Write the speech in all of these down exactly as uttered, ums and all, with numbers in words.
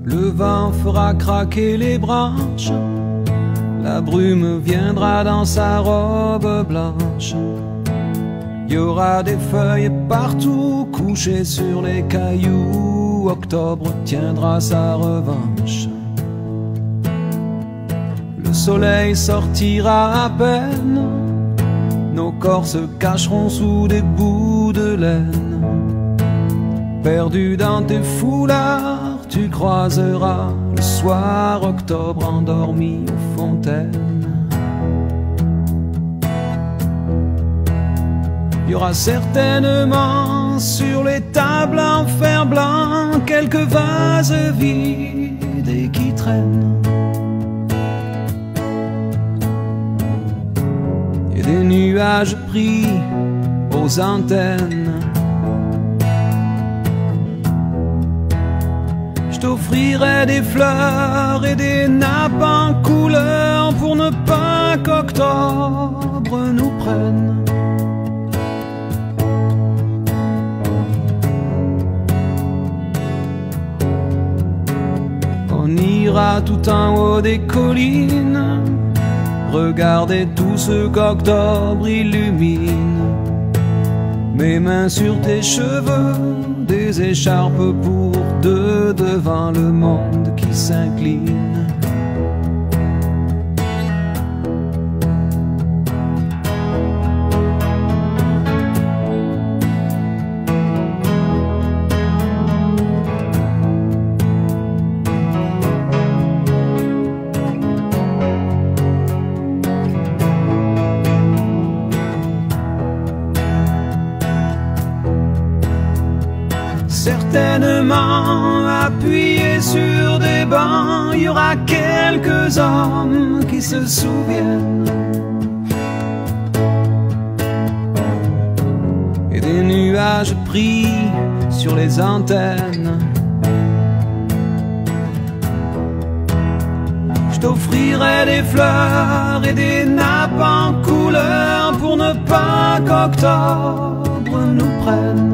Le vent fera craquer les branches, la brume viendra dans sa robe blanche. Il y aura des feuilles partout couchées sur les cailloux. Octobre tiendra sa revanche. Le soleil sortira à peine, nos corps se cacheront sous des bouts de laine. Perdu dans tes foulards, tu croiseras le soir octobre endormi aux fontaines. Il y aura certainement sur les tables en fer blanc quelques vases vides et qui traînent. Et des nuages pris aux antennes. Je t'offrirai des fleurs et des nappes en couleur pour ne pas qu'octobre nous prenne. On ira tout en haut des collines, regarder tout ce qu'octobre illumine. Mes mains sur tes cheveux, des écharpes pour deux devant le monde qui s'incline. Certainement appuyés sur des bancs, il y aura quelques hommes qui se souviennent. Et des nuages pris sur les antennes. Je t'offrirai des fleurs et des nappes en couleur pour ne pas qu'octobre nous prenne.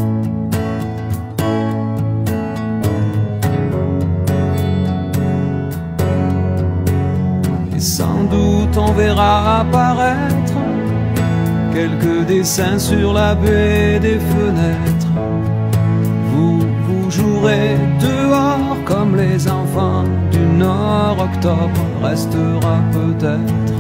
Sans doute on verra apparaître quelques dessins sur la baie des fenêtres. Vous, vous jouerez dehors comme les enfants du Nord. Octobre restera peut-être.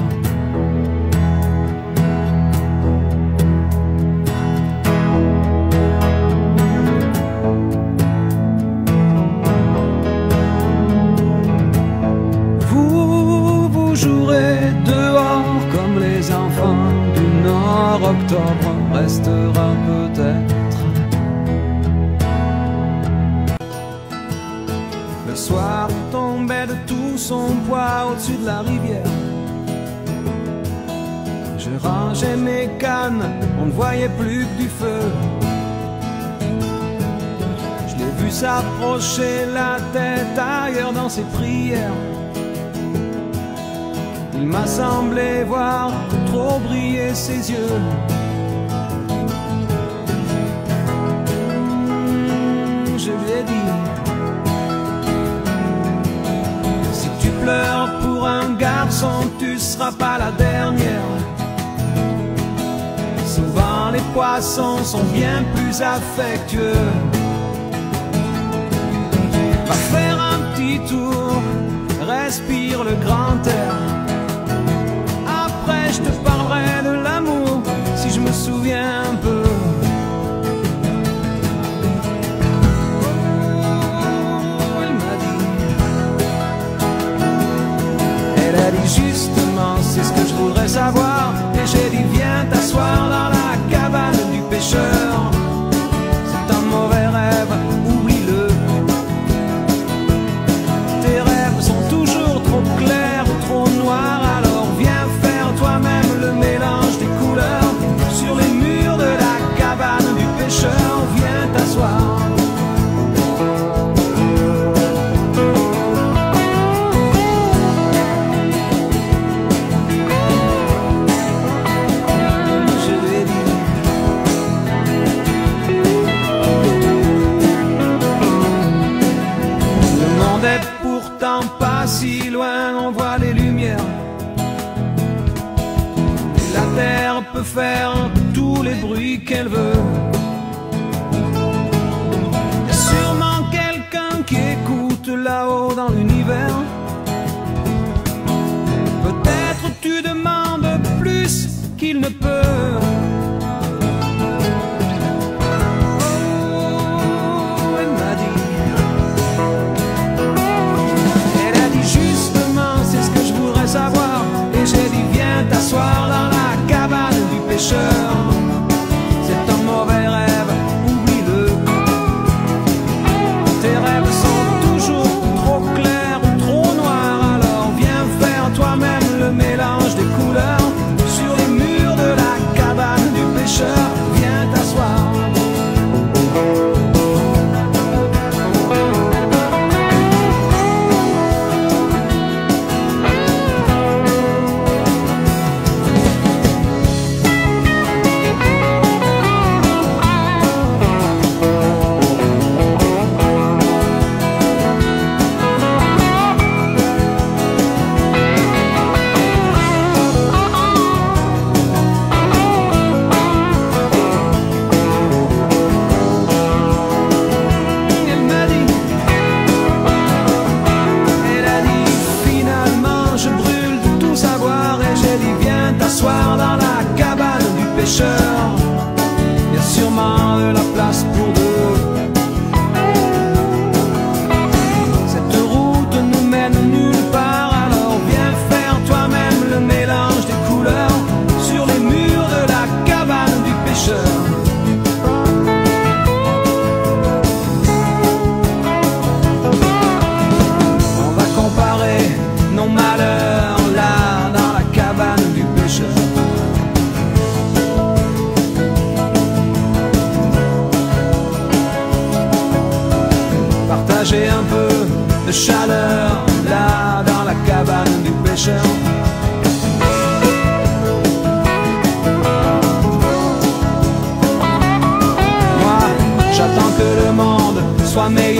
Jouerez dehors comme les enfants du Nord. Octobre restera peut-être. Le soir tombait de tout son poids au-dessus de la rivière. Je rangeais mes cannes, on ne voyait plus que du feu. Je l'ai vu s'approcher, la tête ailleurs dans ses prières. Il m'a semblé voir trop briller ses yeux. Mmh, je lui ai dit, si tu pleures pour un garçon, tu seras pas la dernière. Souvent les poissons sont bien plus affectueux. Va faire un petit tour, respire le grand air. Je te parlerai de l'amour si je me souviens un peu. Oh, elle m'a dit, elle a dit justement, c'est ce que je voudrais savoir. Et j'ai dit, viens t'asseoir dans la cabane du pêcheur. C'est un mauvais rêve, oublie-le. Tes rêves sont toujours trop clairs ou trop celui qu'elle veut. Y a sûrement quelqu'un qui écoute là-haut dans l'univers. Peut-être tu demandes plus qu'il ne peut. Oh, elle m'a dit, elle a dit justement, c'est ce que je voudrais savoir. Et j'ai dit, viens t'asseoir dans la cabane du pêcheur. C'est un mauvais rêve, oublie-le. Tes rêves sont toujours trop clairs ou trop noirs. Alors viens faire toi-même le mélange des couleurs. Sur les murs de la cabane du pêcheur, viens t'asseoir. Dans la cabane du pêcheur, y a sûrement de la place pour deux. Cette route nous mène nulle part, alors viens faire toi-même le mélange des couleurs sur les murs de la cabane du pêcheur. On va comparer nos malheurs là dans la cabane du pêcheur. Partager un peu de chaleur là dans la cabane du pêcheur. Moi, j'attends que le monde soit meilleur.